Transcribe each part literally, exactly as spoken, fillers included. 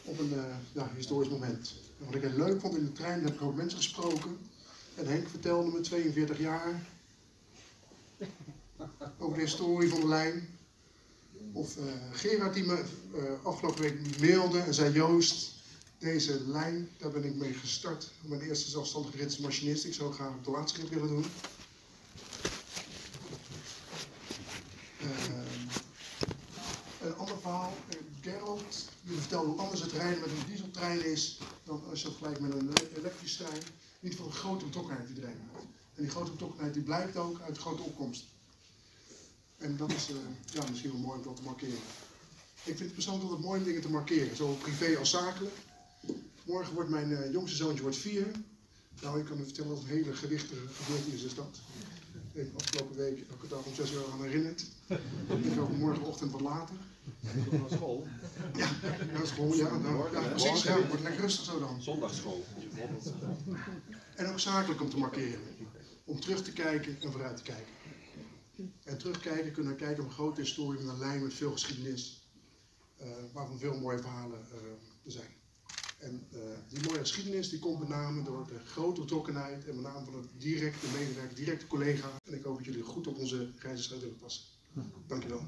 op een uh, ja, historisch moment. En wat ik heel leuk vond in de trein, heb ik ook mensen gesproken. En Henk vertelde me, tweeënveertig jaar, over de historie van de lijn. Of uh, Gerard die me uh, afgelopen week mailde en zei: Joost, deze lijn, daar ben ik mee gestart. Mijn eerste zelfstandige rit als machinist. Ik zou graag een toaatschrift willen doen. Uh, een ander verhaal, uh, Gerald, die vertelde hoe anders het rijden met een dieseltrein is dan als je dat vergelijkt met een elektrische trein. Niet van een grote betrokkenheid die erin heeft. En die grote betrokkenheid die blijkt ook uit grote opkomst. En dat is uh, ja, misschien wel mooi om dat te markeren. Ik vind het persoonlijk altijd mooi om dingen te markeren, zowel privé als zakelijk. Morgen wordt mijn uh, jongste zoontje wordt vier. Nou, ik kan u vertellen dat het een hele gewichtige gebeurtenis is dat. Ik heb afgelopen week elke dag om zes uur aan herinnerd. Ik ook morgenochtend wat later. Naar school? Ja, naar school, ja. Nou, ja precies, ja, het wordt lekker rustig zo dan. Zondagschool. En ook zakelijk om te markeren. Om terug te kijken en vooruit te kijken. En terugkijken, kunnen we kijken op een grote historie met een lijn met veel geschiedenis. Uh, waarvan veel mooie verhalen uh, er zijn. En uh, die mooie geschiedenis die komt met name door de grote betrokkenheid en met name van het directe medewerker, directe collega. En ik hoop dat jullie goed op onze reizigers willen passen. Dankjewel.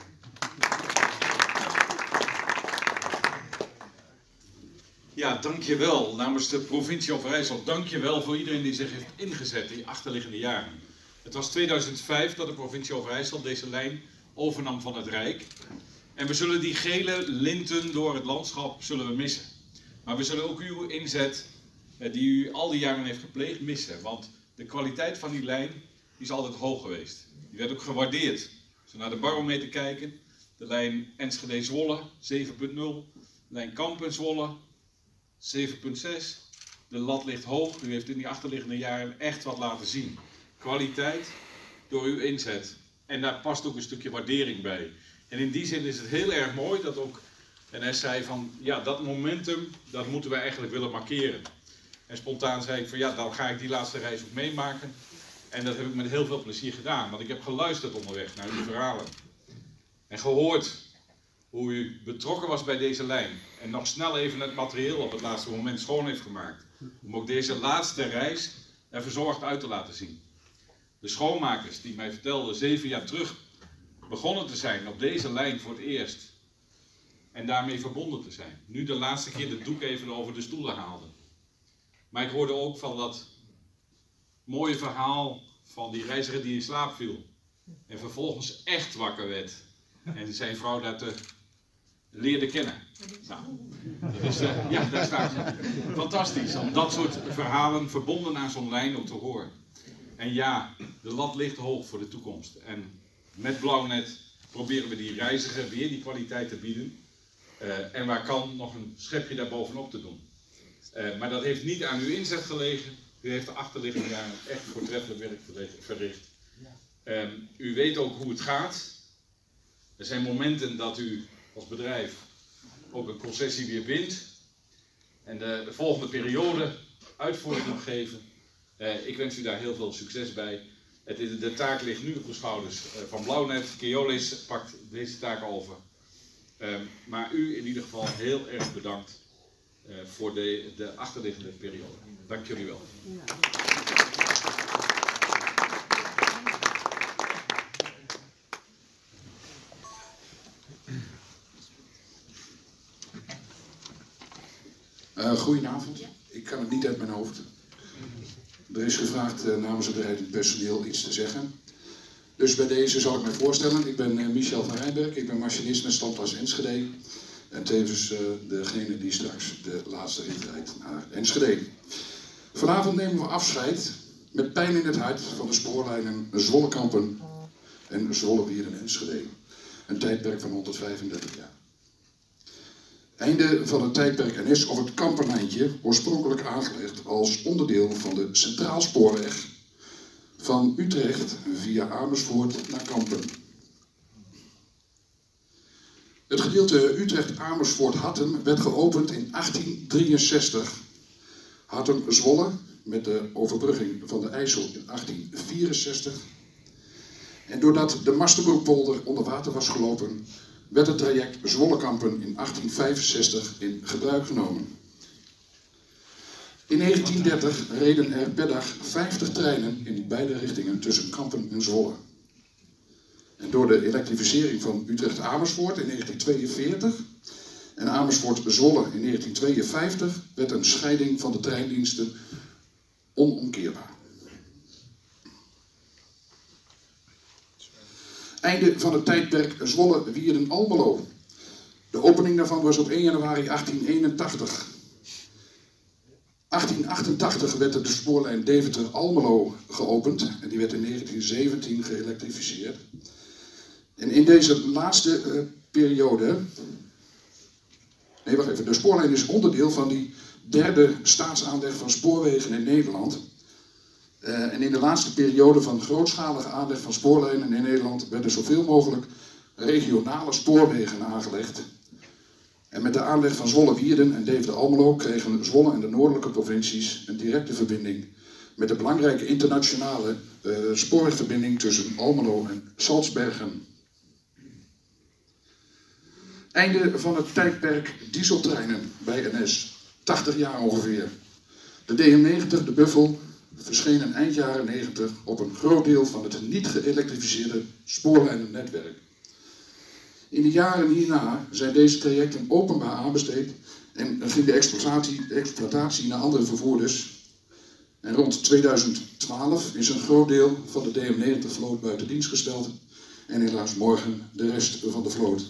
Ja, dankjewel namens de provincie Overijssel. Dankjewel voor iedereen die zich heeft ingezet in die achterliggende jaren. Het was tweeduizend vijf dat de provincie Overijssel deze lijn overnam van het Rijk. En we zullen die gele linten door het landschap zullen we missen. Maar we zullen ook uw inzet, die u al die jaren heeft gepleegd, missen. Want de kwaliteit van die lijn die is altijd hoog geweest. Die werd ook gewaardeerd. Als we naar de barometer kijken, de lijn Enschede-Zwolle zeven punt nul, de lijn Kampen-Zwolle zeven punt zes. De lat ligt hoog. U heeft in die achterliggende jaren echt wat laten zien. Kwaliteit door uw inzet. En daar past ook een stukje waardering bij. En in die zin is het heel erg mooi dat ook N S zei van, ja, dat momentum, dat moeten we eigenlijk willen markeren. En spontaan zei ik van, ja, dan ga ik die laatste reis ook meemaken. En dat heb ik met heel veel plezier gedaan, want ik heb geluisterd onderweg naar uw verhalen. En gehoord hoe u betrokken was bij deze lijn. En nog snel even het materieel op het laatste moment schoon heeft gemaakt. Om ook deze laatste reis er verzorgd uit te laten zien. De schoonmakers die mij vertelden zeven jaar terug begonnen te zijn op deze lijn voor het eerst. En daarmee verbonden te zijn. Nu de laatste keer de doek even over de stoelen haalden. Maar ik hoorde ook van dat mooie verhaal van die reiziger die in slaap viel. En vervolgens echt wakker werd. En zijn vrouw dat te leerde kennen. Nou, dat is, uh, ja, daar staat het. Fantastisch om dat soort verhalen verbonden aan zo'n lijn ook te horen. En ja, de lat ligt hoog voor de toekomst. En met Blauwnet proberen we die reiziger weer die kwaliteit te bieden. Uh, en waar kan nog een schepje daarbovenop te doen. Uh, maar dat heeft niet aan uw inzet gelegen. U heeft de achterliggende jaren echt voortreffelijk werk verricht. Uh, u weet ook hoe het gaat. Er zijn momenten dat u als bedrijf ook een concessie weer wint. En de, de volgende periode uitvoering nog geven. Uh, ik wens u daar heel veel succes bij. Het is, de taak ligt nu op de schouders uh, van Blauwnet. Keolis pakt deze taak over. Uh, maar u in ieder geval heel erg bedankt uh, voor de, de achterliggende periode. Dank jullie wel. Ja. Uh, goedenavond. Ik kan het niet uit mijn hoofd. Er is gevraagd uh, namens het rijdend personeel iets te zeggen. Dus bij deze zal ik mij voorstellen. Ik ben uh, Michel van Rijnberg. Ik ben machinist met standplaats Enschede. En tevens uh, degene die straks de laatste rit rijdt naar Enschede. Vanavond nemen we afscheid met pijn in het hart van de spoorlijnen Zwolle-Kampen en Zwolle-Wieren-Enschede. Een tijdperk van honderdvijfendertig jaar. Einde van het tijdperk N S of het Kampenlijntje, oorspronkelijk aangelegd als onderdeel van de Centraalspoorweg van Utrecht via Amersfoort naar Kampen. Het gedeelte Utrecht-Amersfoort-Hattem werd geopend in achttien drieënzestig. Hattem-Zwolle met de overbrugging van de IJssel in achttien vierenzestig. En doordat de Masterbroekpolder onder water was gelopen, werd het traject Zwolle-Kampen in achttien vijfenzestig in gebruik genomen. In negentien dertig reden er per dag vijftig treinen in beide richtingen tussen Kampen en Zwolle. En door de elektrificering van Utrecht-Amersfoort in negentien tweeënveertig en Amersfoort-Zwolle in negentien tweeënvijftig werd een scheiding van de treindiensten onomkeerbaar. Einde van het tijdperk Zwolle-Wierden-Almelo. De opening daarvan was op één januari achttien eenentachtig. achttien achtentachtig werd de spoorlijn Deventer-Almelo geopend en die werd in negentien zeventien geëlektrificeerd. En in deze laatste uh, periode, nee wacht even, de spoorlijn is onderdeel van die derde staatsaanleg van spoorwegen in Nederland. Uh, en in de laatste periode van grootschalige aanleg van spoorlijnen in Nederland werden zoveel mogelijk regionale spoorwegen aangelegd. En met de aanleg van Zwolle-Wierden en Deventer-Almelo kregen Zwolle en de noordelijke provincies een directe verbinding met de belangrijke internationale uh, spoorwegverbinding tussen Almelo en Salzbergen. Einde van het tijdperk dieseltreinen bij N S, tachtig jaar ongeveer. De D M negentig, de Buffel, verschenen eind jaren negentig op een groot deel van het niet geëlektrificeerde spoorlijnennetwerk. In de jaren hierna zijn deze trajecten openbaar aanbesteed en ging de exploitatie, de exploitatie naar andere vervoerders. En rond tweeduizend twaalf is een groot deel van de D M negentig vloot buiten dienst gesteld en helaas morgen de rest van de vloot.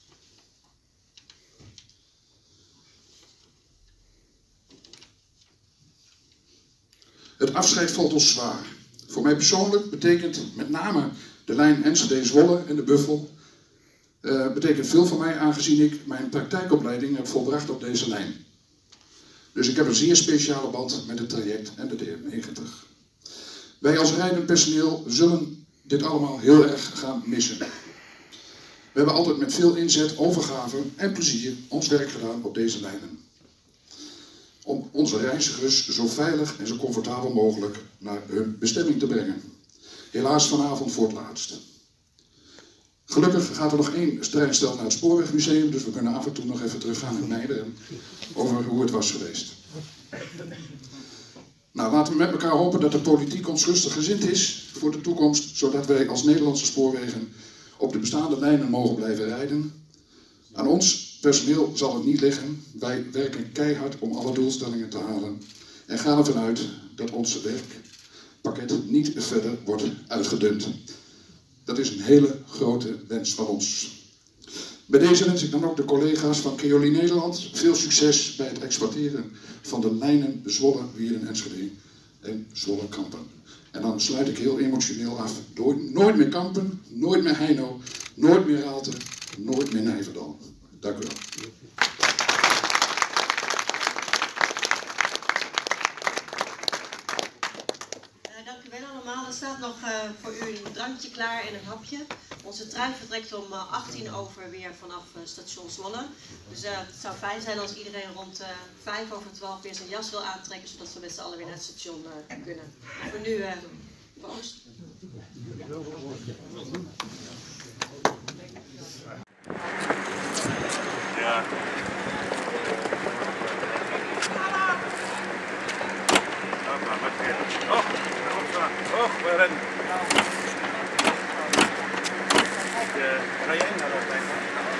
Het afscheid valt ons zwaar. Voor mij persoonlijk betekent met name de lijn Enschede-Zwolle en de Buffel uh, betekent veel voor mij, aangezien ik mijn praktijkopleiding heb volbracht op deze lijn. Dus ik heb een zeer speciale band met het traject en de D M negentig. Wij als rijdend personeel zullen dit allemaal heel erg gaan missen. We hebben altijd met veel inzet, overgave en plezier ons werk gedaan op deze lijnen. Om onze reizigers zo veilig en zo comfortabel mogelijk naar hun bestemming te brengen. Helaas vanavond voor het laatst. Gelukkig gaat er nog één treinstel naar het Spoorwegmuseum, dus we kunnen af en toe nog even teruggaan in Meijden over hoe het was geweest. Nou, laten we met elkaar hopen dat de politiek ons rustig gezind is voor de toekomst, zodat wij als Nederlandse spoorwegen op de bestaande lijnen mogen blijven rijden. Aan ons personeel zal het niet liggen. Wij werken keihard om alle doelstellingen te halen en gaan ervan uit dat ons werkpakket niet verder wordt uitgedund. Dat is een hele grote wens van ons. Bij deze wens ik dan ook de collega's van Keolis Nederland veel succes bij het exploiteren van de lijnen Zwolle, Wierden, Enschede en Zwolle-Kampen. En dan sluit ik heel emotioneel af. Nooit meer Kampen, nooit meer Heino, nooit meer Raalte, nooit meer Nijverdal. Dank u wel. Uh, dank u wel allemaal. Er staat nog uh, voor u een drankje klaar en een hapje. Onze trein vertrekt om uh, achttien over weer vanaf uh, station Zwolle. Dus uh, het zou fijn zijn als iedereen rond uh, vijf over twaalf weer zijn jas wil aantrekken, zodat we met z'n allen weer naar het station uh, kunnen. Voor nu, uh, proost. Ja. Oh, oh, we rennen. Ga jij naar dat